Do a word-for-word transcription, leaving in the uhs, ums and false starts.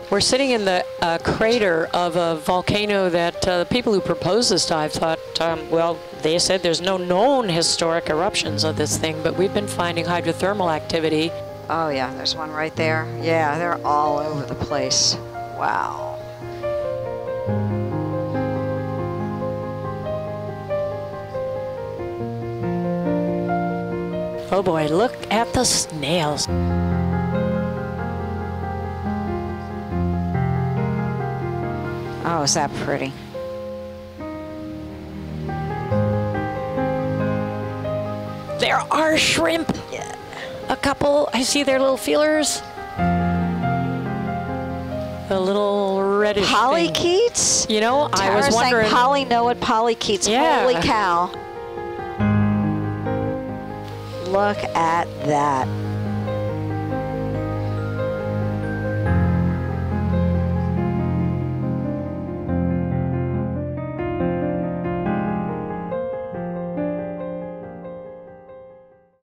We're sitting in the uh, crater of a volcano that uh, the people who proposed this dive thought, um, well, they said there's no known historic eruptions of this thing, but we've been finding hydrothermal activity. Oh yeah, there's one right there. Yeah, they're all over the place. Wow. Oh boy, look at the snails. Oh, is that pretty? There are shrimp. Yeah. A couple, I see their little feelers. A little reddish Polychaetes? thing. You know, Tara I was wondering. saying polynoid polychaetes. Yeah. Holy cow. Look at that.